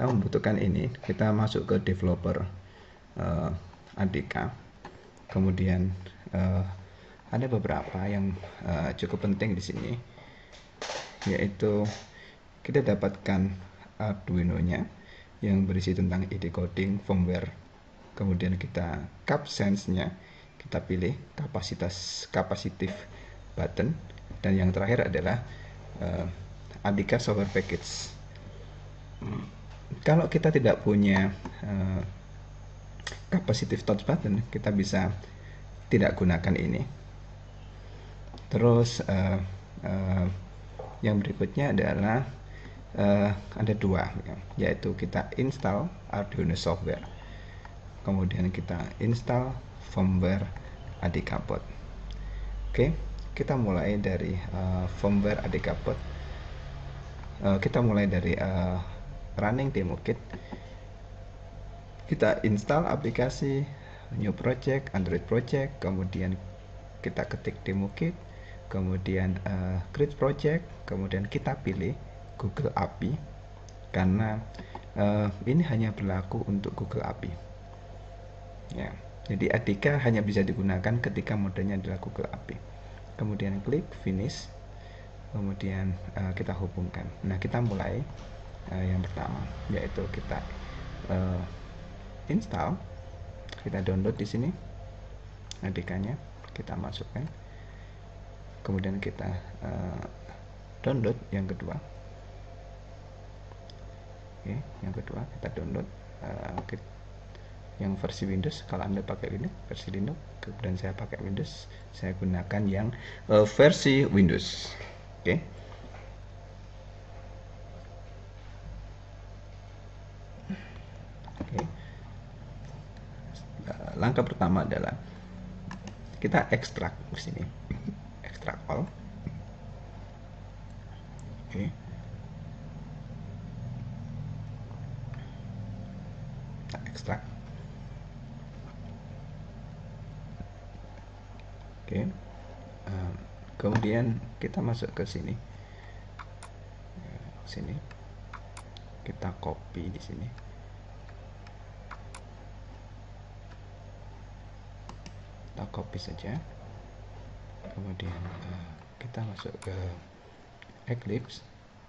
kita membutuhkan ini, kita masuk ke developer ADK. Kemudian ada beberapa yang cukup penting di sini, yaitu kita dapatkan Arduino-nya yang berisi tentang ide coding, firmware. Kemudian kita cap sense-nya, kita pilih capacitive button, dan yang terakhir adalah ADK software package. Kalau kita tidak punya capacitive touch button, kita bisa tidak gunakan ini. Terus yang berikutnya adalah ada dua, yaitu kita install Arduino software, kemudian kita install firmware ADK board. Oke, kita mulai dari firmware ADK board. Kita mulai dari running demo kit. Kita install aplikasi, new project, Android project, kemudian kita ketik demo kit, kemudian create project, kemudian kita pilih Google API, karena ini hanya berlaku untuk Google API ya. Jadi ADK hanya bisa digunakan ketika modenya adalah Google API. Kemudian klik finish, kemudian kita hubungkan. Nah, kita mulai yang pertama, yaitu kita install, kita download di sini ADK-nya, kita masukkan, kemudian kita download yang kedua. Oke, yang kedua kita download yang versi Windows. Kalau Anda pakai Linux, versi Linux, kemudian saya pakai Windows, saya gunakan yang versi Windows. Oke. Oke. Langkah pertama adalah kita ekstrak di sini, ekstrak all. Oke. Kita ekstrak. Oke. Kemudian kita masuk ke sini. Sini. Kita copy di sini. Kita copy saja. Kemudian kita masuk ke Eclipse.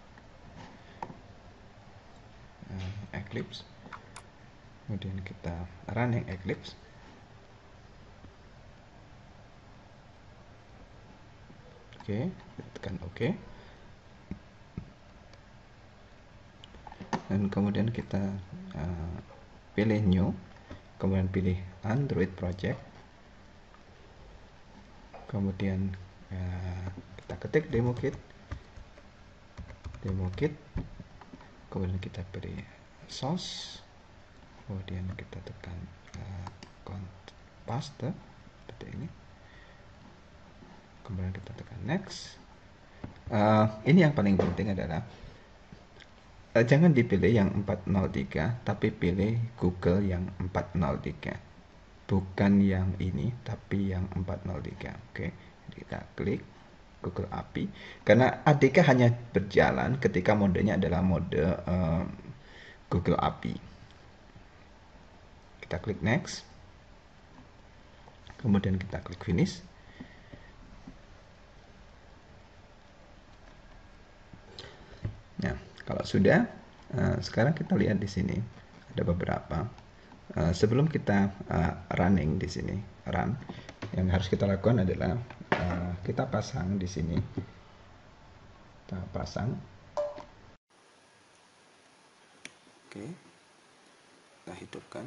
Kemudian kita running Eclipse. Oke, tekan OK. Dan kemudian kita pilih new, kemudian pilih Android project, kemudian kita ketik demo kit, kemudian kita pilih source, kemudian kita tekan paste seperti ini, kemudian kita tekan next. Ini yang paling penting adalah jangan dipilih yang 403, tapi pilih Google yang 403, bukan yang ini, tapi yang 403. Oke, jadi kita klik Google API, karena ADK hanya berjalan ketika modenya adalah mode Google API. Kita klik next, kemudian kita klik finish. Nah, kalau sudah, sekarang kita lihat di sini ada beberapa. Sebelum kita running di sini, run, yang harus kita lakukan adalah kita pasang di sini. Kita pasang. Oke, kita hidupkan.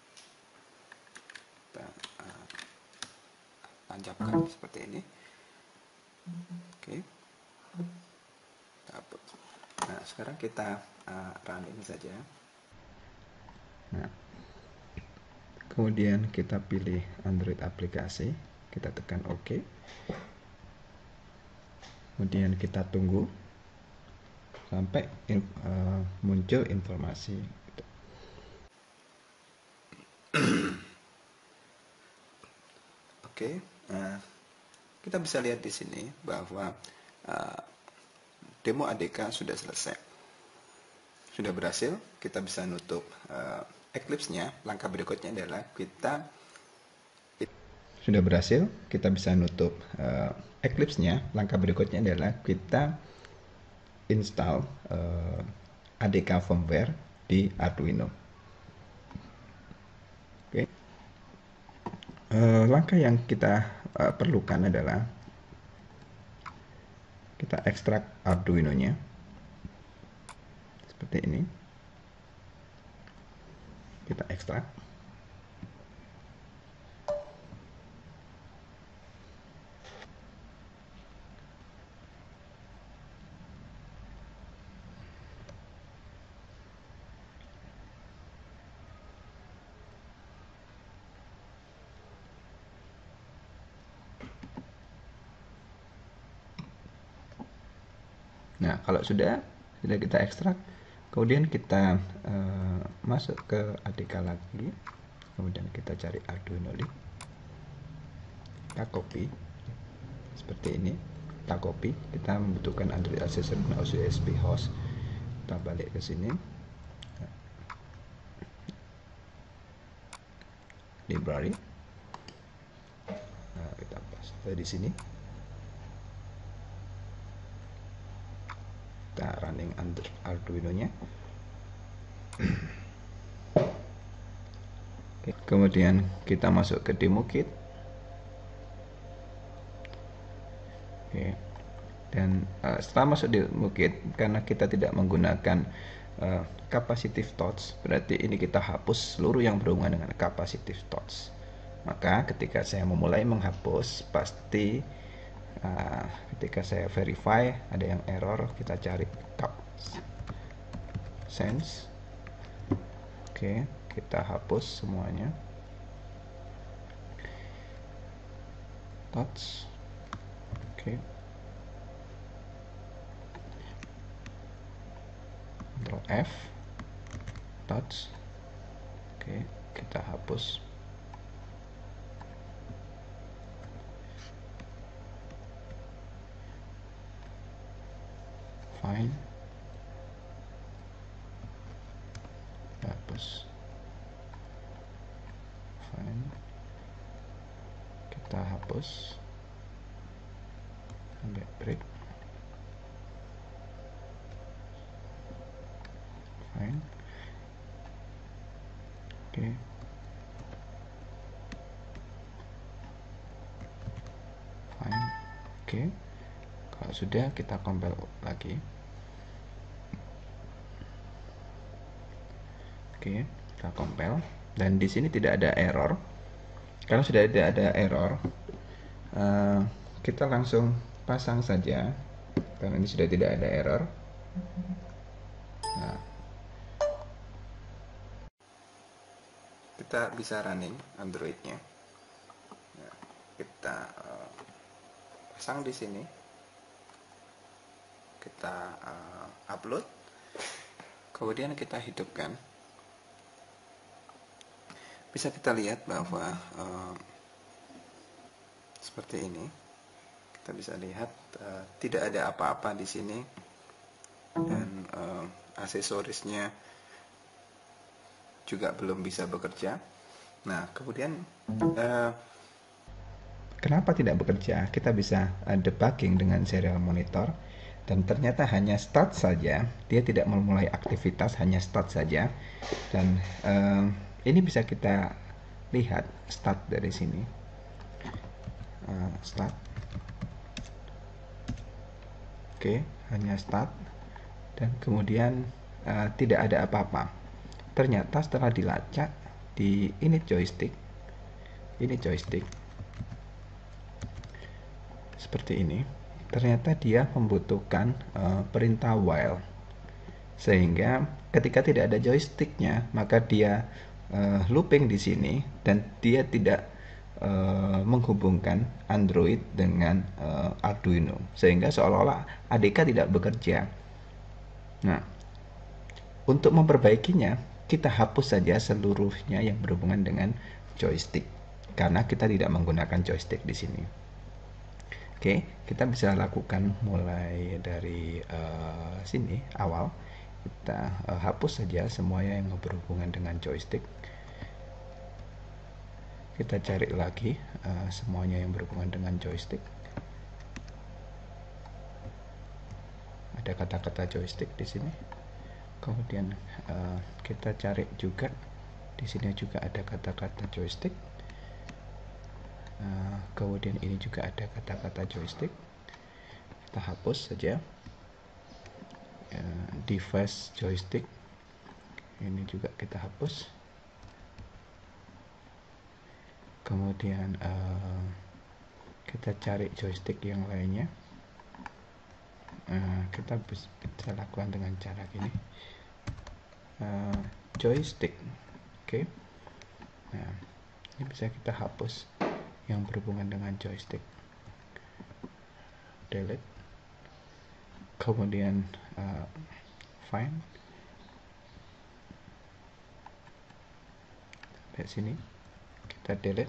Kita tancapkan seperti ini. Oke. Nah, sekarang kita running saja. Nah, kemudian kita pilih Android aplikasi, kita tekan OK. Kemudian kita tunggu sampai muncul informasi. Oke, kita bisa lihat di sini bahwa demo ADK sudah selesai. sudah berhasil, kita bisa nutup Eclipse-nya. Langkah berikutnya adalah kita nutup Eclipse-nya. Langkah berikutnya adalah kita install ADK firmware di Arduino. Oke. Langkah yang kita perlukan adalah kita ekstrak Arduino-nya seperti ini. Kita ekstrak. Nah, kalau sudah kita ekstrak, kemudian kita masuk ke ADK lagi, kemudian kita cari Arduino link, kita copy seperti ini, kita copy. Kita membutuhkan Android Accessory USB host, kita balik ke sini, library, nah, kita paste di sini. Kita running Arduino-nya. Kemudian kita masuk ke demo kit. Dan setelah masuk demo kit, karena kita tidak menggunakan capacitive touch, berarti ini kita hapus seluruh yang berhubungan dengan capacitive touch. Maka ketika saya memulai menghapus, pasti ketika saya verify ada yang error, kita cari touch sense. Oke, kita hapus semuanya. Touch. Oke. Ctrl F. Touch. Oke, kita hapus. Fine. Hapus. Fine. Kita hapus. Ambil break. Fine. Oke. Fine. Oke. Kalau sudah, kita compile lagi. Oke, kita compile, dan di sini tidak ada error. Kalau sudah tidak ada error, kita langsung pasang saja, karena ini sudah tidak ada error. Nah, kita bisa running Android-nya. Nah, kita pasang di sini, kita upload, kemudian kita hidupkan. Bisa kita lihat bahwa seperti ini. Kita bisa lihat tidak ada apa-apa di sini, dan aksesorisnya juga belum bisa bekerja. Nah, kemudian kenapa tidak bekerja? Kita bisa debugging dengan serial monitor, dan ternyata hanya start saja, dia tidak memulai aktivitas, hanya start saja. Dan ini bisa kita lihat start dari sini, start. Oke, hanya start, dan kemudian tidak ada apa-apa. Ternyata setelah dilacak di ini joystick seperti ini, ternyata dia membutuhkan perintah while, sehingga ketika tidak ada joysticknya, maka dia looping di sini, dan dia tidak menghubungkan Android dengan Arduino, sehingga seolah-olah ADK tidak bekerja. Nah, untuk memperbaikinya, kita hapus saja seluruhnya yang berhubungan dengan joystick, karena kita tidak menggunakan joystick di sini. Oke, kita bisa lakukan mulai dari sini awal. kita hapus saja semuanya yang berhubungan dengan joystick. Kita cari lagi semuanya yang berhubungan dengan joystick. Ada kata-kata joystick di sini. Kemudian kita cari juga di sini juga ada kata-kata joystick. Kemudian ini juga ada kata-kata joystick. Kita hapus saja. Device joystick ini juga kita hapus. Kemudian kita cari joystick yang lainnya. Kita bisa lakukan dengan cara gini, joystick. Oke. Nah, ini bisa kita hapus yang berhubungan dengan joystick, delete. Kemudian find sampai sini, kita delete,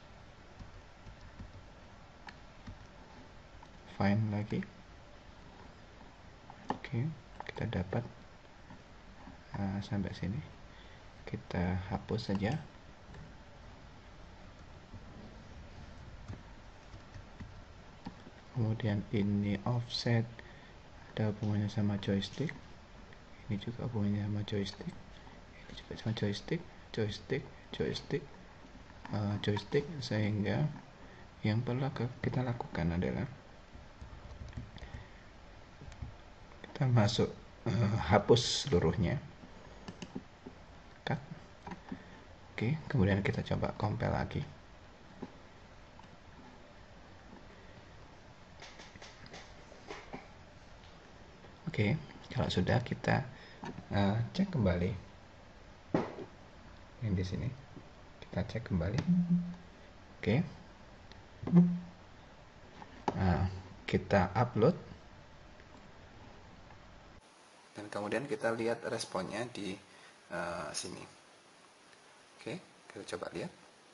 find lagi. Oke, kita dapat sampai sini, kita hapus saja. Kemudian ini offset, ada hubungannya sama joystick, ini juga hubungannya sama joystick, ini juga sama joystick, joystick, sehingga yang perlu kita lakukan adalah kita masuk hapus seluruhnya, cut. Oke, kemudian kita coba compile lagi. Oke, kalau sudah kita cek kembali yang di sini, kita cek kembali. Oke, kita upload dan kemudian kita lihat responnya di sini. Oke, kita coba lihat.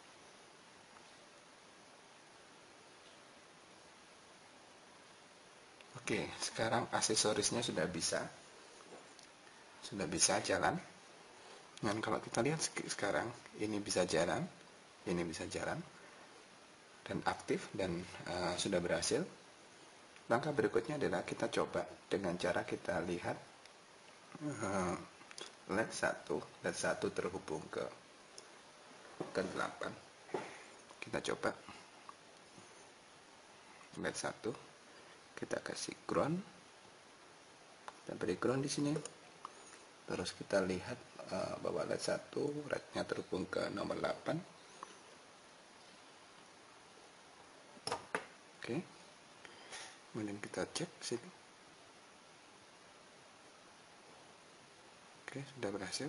Oke, sekarang aksesorisnya sudah bisa jalan. Dan kalau kita lihat sekarang, ini bisa jalan, dan aktif, dan sudah berhasil. Langkah berikutnya adalah kita coba dengan cara kita lihat LED 1 terhubung ke 8. Kita coba LED 1. Kita kasih ground, kita beri ground di sini. Terus kita lihat bahwa LED 1 rednya terhubung ke nomor 8. Oke. Kemudian kita cek sini. Oke, sudah berhasil.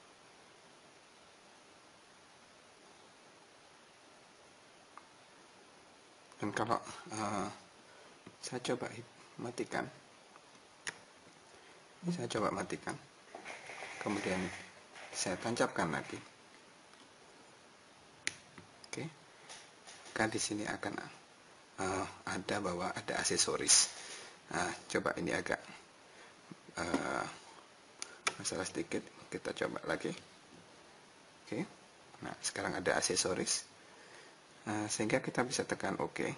Dan kalau saya coba matikan, kemudian saya tancapkan lagi. Oke, kan di sini akan ada bahwa ada aksesoris. Nah, coba ini agak masalah sedikit, kita coba lagi. Oke, nah sekarang ada aksesoris, sehingga kita bisa tekan OK.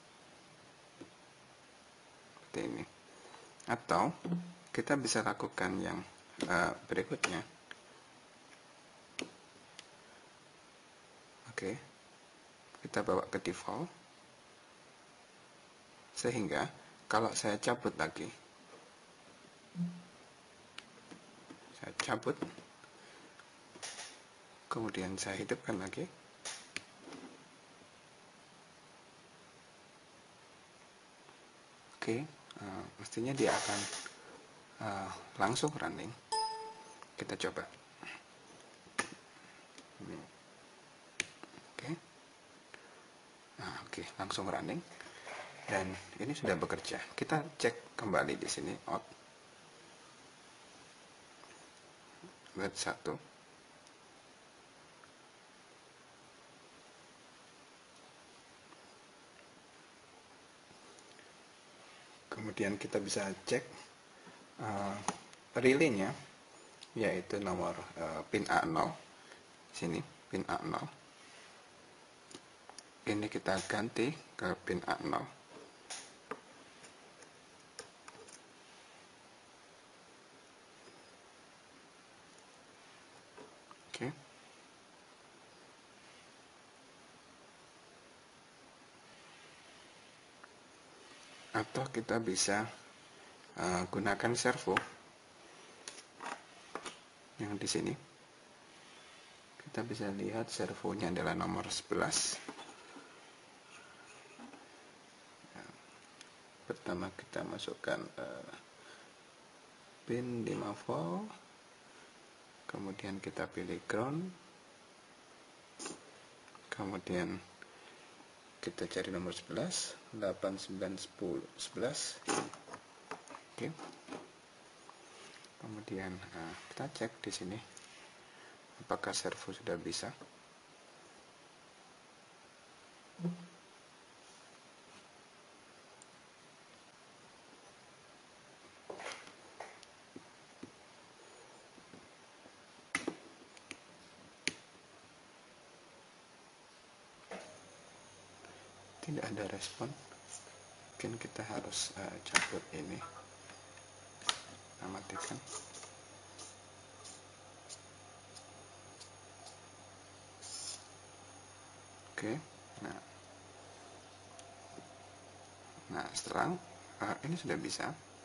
Ini, atau kita bisa lakukan yang berikutnya. Oke, kita bawa ke default, sehingga kalau saya cabut lagi, kemudian saya hidupkan lagi, oke. Mestinya dia akan langsung running. Kita coba. Oke, langsung running. Dan ini sudah bekerja. Kita cek kembali di sini out. LED 1. Kemudian kita bisa cek relaynya, yaitu nomor pin A0. Sini pin A0. Ini kita ganti ke pin A0. Oke. Atau kita bisa gunakan servo yang di sini. Kita bisa lihat servonya adalah nomor 11. Pertama kita masukkan pin 5 volt, kemudian kita pilih ground, kemudian kita cari nomor 11, 8, 9, 10, 11. Oke. Kemudian kita cek di sini apakah servo sudah bisa. Tidak ada respon, mungkin kita harus cabut ini, matikan. Oke, nah setelah ini sudah bisa.